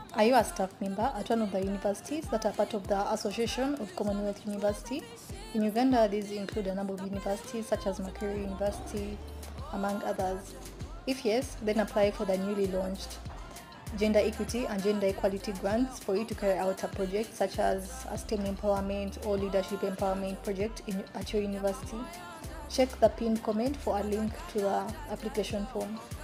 Are you a staff member at one of the universities that are part of the Association of Commonwealth University? In Uganda, these include a number of universities such as Makerere University, among others. If yes, then apply for the newly launched Gender Equity and Gender Equality grants for you to carry out a project such as a STEM empowerment or leadership empowerment project at your university. Check the pinned comment for a link to the application form.